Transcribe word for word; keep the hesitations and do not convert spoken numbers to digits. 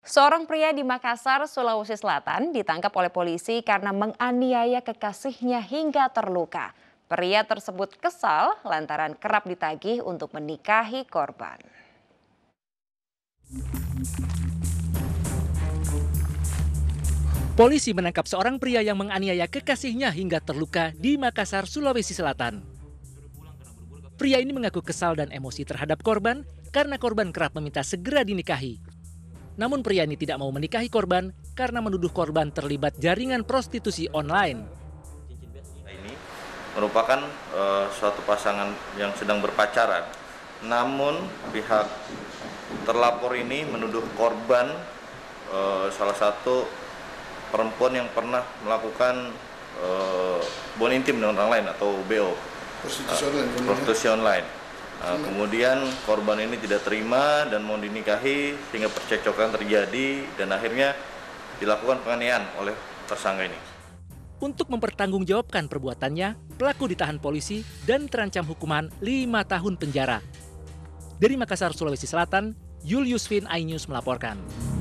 Seorang pria di Makassar, Sulawesi Selatan ditangkap oleh polisi karena menganiaya kekasihnya hingga terluka. Pria tersebut kesal lantaran kerap ditagih untuk menikahi korban. Polisi menangkap seorang pria yang menganiaya kekasihnya hingga terluka di Makassar, Sulawesi Selatan. Pria ini mengaku kesal dan emosi terhadap korban karena korban kerap meminta segera dinikahi. Namun pria ini tidak mau menikahi korban karena menuduh korban terlibat jaringan prostitusi online. Ini merupakan uh, suatu pasangan yang sedang berpacaran. Namun pihak terlapor ini menuduh korban uh, salah satu perempuan yang pernah melakukan uh, hubungan intim dengan orang lain atau B O, prostitusi online. Uh, prostitusi online. Nah, kemudian korban ini tidak terima dan mau dinikahi sehingga percekcokan terjadi dan akhirnya dilakukan penganiayaan oleh tersangka ini. Untuk mempertanggungjawabkan perbuatannya, pelaku ditahan polisi dan terancam hukuman lima tahun penjara. Dari Makassar, Sulawesi Selatan, Julius Vin iNews melaporkan.